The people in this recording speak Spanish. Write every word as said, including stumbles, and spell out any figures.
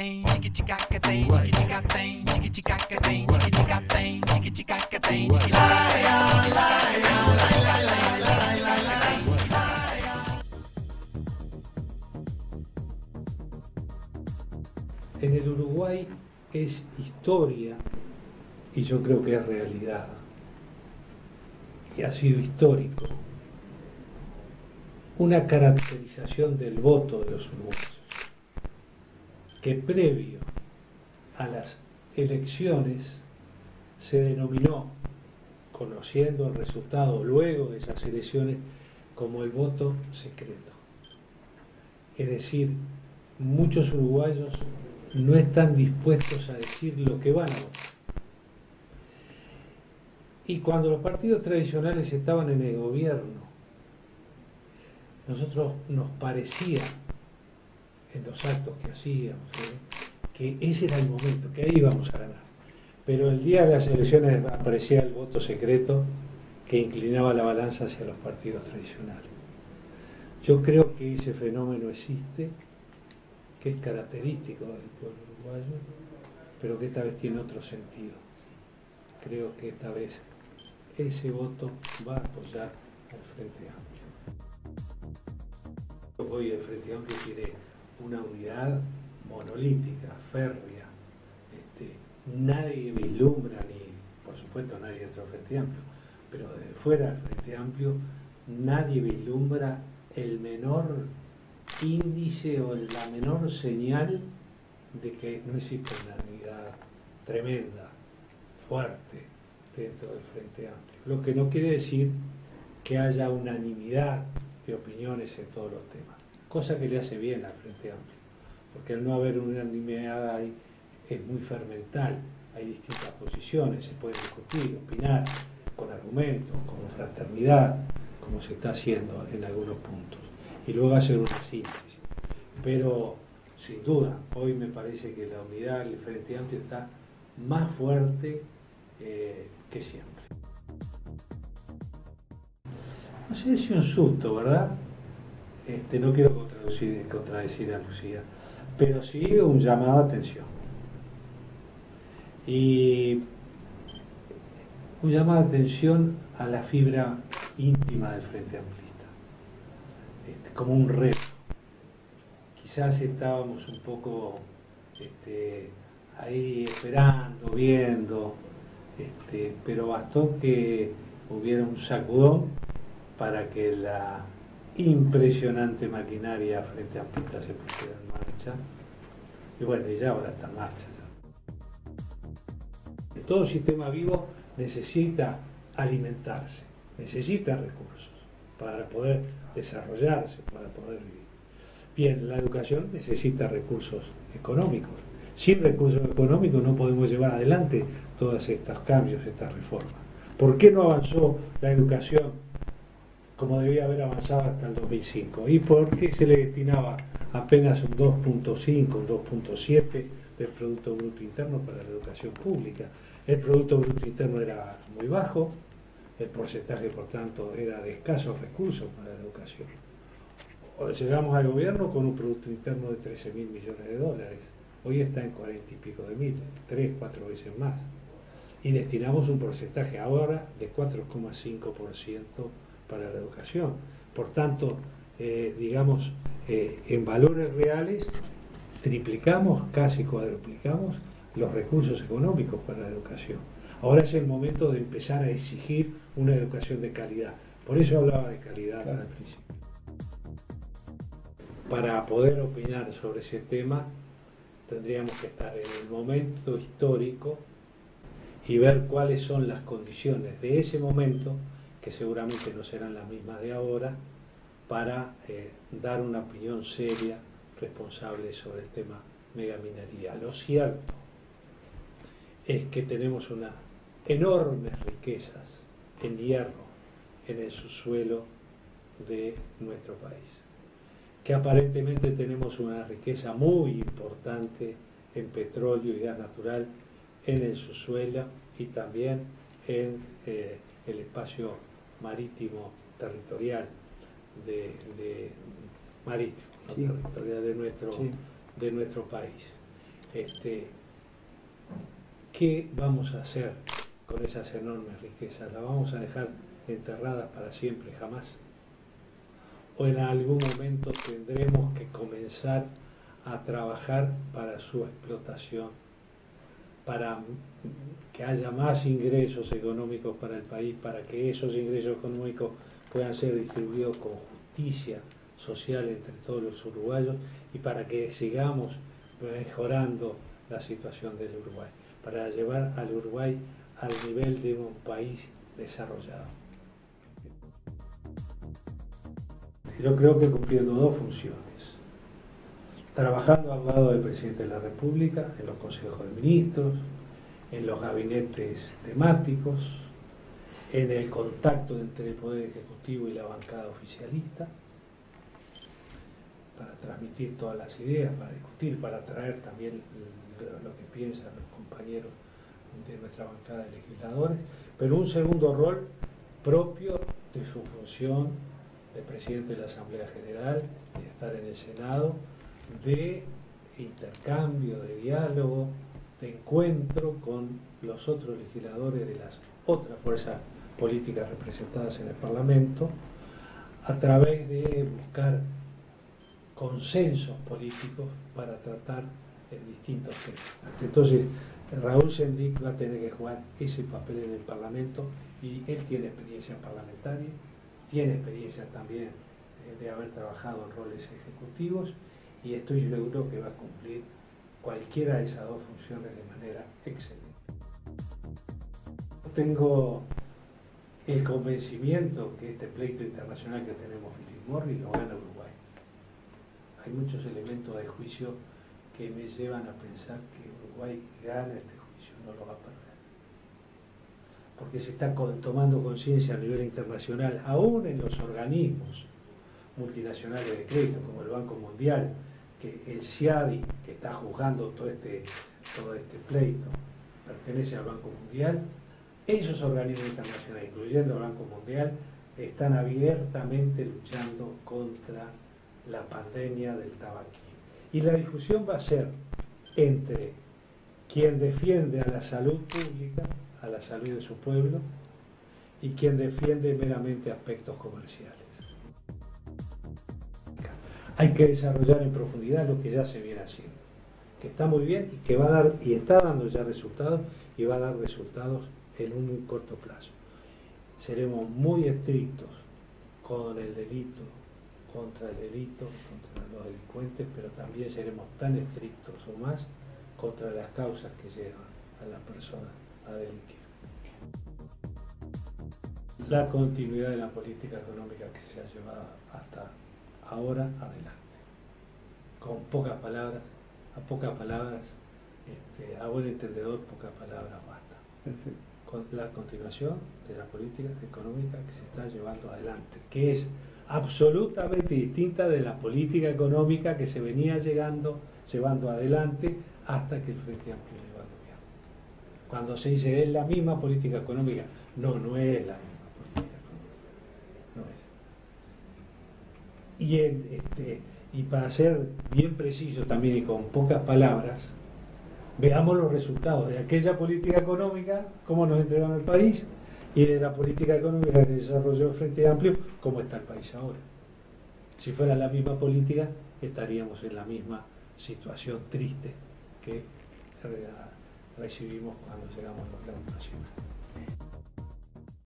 thing, chicky chica thing, chicky chica thing, chicky chica thing, chicky chica thing, chicky chica thing, chicky la la la la la la la la. En el Uruguay es historia, y yo creo que es realidad, y ha sido histórico, una caracterización del voto de los uruguayos, que previo a las elecciones se denominó, conociendo el resultado luego de esas elecciones, como el voto secreto. Es decir, muchos uruguayos no están dispuestos a decir lo que van a votar. Y cuando los partidos tradicionales estaban en el gobierno, nosotros nos parecía, en los actos que hacíamos, ¿eh? que ese era el momento, que ahí íbamos a ganar. Pero el día de las elecciones aparecía el voto secreto que inclinaba la balanza hacia los partidos tradicionales. Yo creo que ese fenómeno existe, que es característico del pueblo uruguayo, pero que esta vez tiene otro sentido. Creo que esta vez ese voto va a apoyar al Frente Amplio. Hoy el Frente Amplio tiene una unidad monolítica, férrea. Este, nadie vislumbra, ni por supuesto nadie dentro del Frente Amplio, pero desde fuera del Frente Amplio nadie vislumbra el menor índice o la menor señal de que no existe una unidad tremenda, fuerte dentro del Frente Amplio. Lo que no quiere decir que haya unanimidad de opiniones en todos los temas, cosa que le hace bien al Frente Amplio, porque al no haber unanimidad ahí es muy fermental, hay distintas posiciones, se puede discutir, opinar con argumentos, con fraternidad, como se está haciendo en algunos puntos, y luego hacer una síntesis. Pero sin duda, hoy me parece que la unidad del Frente Amplio está más fuerte eh, que siempre. No sé si un susto, ¿verdad? Este, no quiero contradecir, contradecir a Lucía, pero sí un llamado a atención. Y un llamado a atención a la fibra íntima del Frente Amplista, este, como un reto. Quizás estábamos un poco este, ahí esperando, viendo, este, pero bastó que hubiera un sacudón para que la impresionante maquinaria Frente Amplista se pusiera en marcha. Y bueno, y ya ahora está en marcha. Ya. Todo sistema vivo necesita alimentarse, necesita recursos para poder desarrollarse, para poder vivir. Bien, la educación necesita recursos económicos. Sin recursos económicos no podemos llevar adelante todos estos cambios, estas reformas. ¿Por qué no avanzó la educación como debía haber avanzado hasta el dos mil cinco? ¿Y por qué se le destinaba apenas un dos punto cinco, un dos punto siete del Producto Bruto Interno para la educación pública? El Producto Bruto Interno era muy bajo, el porcentaje, por tanto, era de escasos recursos para la educación. Llegamos al gobierno con un Producto Interno de trece mil millones de dólares. Hoy está en cuarenta y pico de mil, tres, cuatro veces más. Y destinamos un porcentaje ahora de cuatro coma cinco por ciento para la educación. Por tanto, eh, digamos, eh, en valores reales, triplicamos, casi cuadruplicamos los recursos económicos para la educación. Ahora es el momento de empezar a exigir una educación de calidad. Por eso hablaba de calidad al principio. Para poder opinar sobre ese tema, tendríamos que estar en el momento histórico y ver cuáles son las condiciones de ese momento, que seguramente no serán las mismas de ahora, para eh, dar una opinión seria, responsable sobre el tema megaminería. Lo cierto es que tenemos unas enormes riquezas en hierro en el subsuelo de nuestro país, que aparentemente tenemos una riqueza muy importante en petróleo y gas natural en el subsuelo y también en eh, el espacio marítimo territorial de, de marítimo, ¿no? Sí. territorial de nuestro, sí. de nuestro país. este, ¿qué vamos a hacer con esas enormes riquezas? ¿Las vamos a dejar enterradas para siempre, jamás? ¿O en algún momento tendremos que comenzar a trabajar para su explotación, para que haya más ingresos económicos para el país, para que esos ingresos económicos puedan ser distribuidos con justicia social entre todos los uruguayos y para que sigamos mejorando la situación del Uruguay, para llevar al Uruguay al nivel de un país desarrollado? Yo creo que cumpliendo dos funciones: trabajando al lado del presidente de la República, en los consejos de ministros, en los gabinetes temáticos, en el contacto entre el Poder Ejecutivo y la bancada oficialista, para transmitir todas las ideas, para discutir, para traer también lo que piensan los compañeros de nuestra bancada de legisladores, pero un segundo rol propio de su función de presidente de la Asamblea General, de estar en el Senado, de intercambio, de diálogo, de encuentro con los otros legisladores de las otras fuerzas políticas representadas en el Parlamento, a través de buscar consensos políticos para tratar en distintos temas. Entonces, Raúl Sendic va a tener que jugar ese papel en el Parlamento, y él tiene experiencia parlamentaria, tiene experiencia también de haber trabajado en roles ejecutivos, y estoy seguro que va a cumplir cualquiera de esas dos funciones de manera excelente. Tengo el convencimiento que este pleito internacional que tenemos Philip Morris lo gana Uruguay. Hay muchos elementos de juicio que me llevan a pensar que Uruguay gana este juicio, no lo va a perder. Porque se está tomando conciencia a nivel internacional, aún en los organismos multinacionales de crédito, como el Banco Mundial, que el C I A D I, que está juzgando todo este, todo este pleito, pertenece al Banco Mundial. Esos organismos internacionales, incluyendo el Banco Mundial, están abiertamente luchando contra la pandemia del tabaquismo. Y la discusión va a ser entre quien defiende a la salud pública, a la salud de su pueblo, y quien defiende meramente aspectos comerciales. Hay que desarrollar en profundidad lo que ya se viene haciendo, que está muy bien y que va a dar, y está dando ya resultados, y va a dar resultados en un muy corto plazo. Seremos muy estrictos con el delito, contra el delito, contra los delincuentes, pero también seremos tan estrictos o más contra las causas que llevan a las personas a delinquir. La continuidad de la política económica que se ha llevado hasta ahora adelante, con pocas palabras, a pocas palabras, este, a buen entendedor, pocas palabras basta. Perfecto. Con la continuación de la política económica que se está llevando adelante, que es absolutamente distinta de la política económica que se venía llegando, llevando adelante hasta que el Frente Amplio llegó al gobierno. Cuando se dice es la misma política económica, no, no es la misma política económica, no es. Y, en, este, y para ser bien preciso también y con pocas palabras, veamos los resultados de aquella política económica, cómo nos entregaron el país, y de la política económica que desarrolló el Frente Amplio, cómo está el país ahora. Si fuera la misma política, estaríamos en la misma situación triste que recibimos cuando llegamos a la Nacional.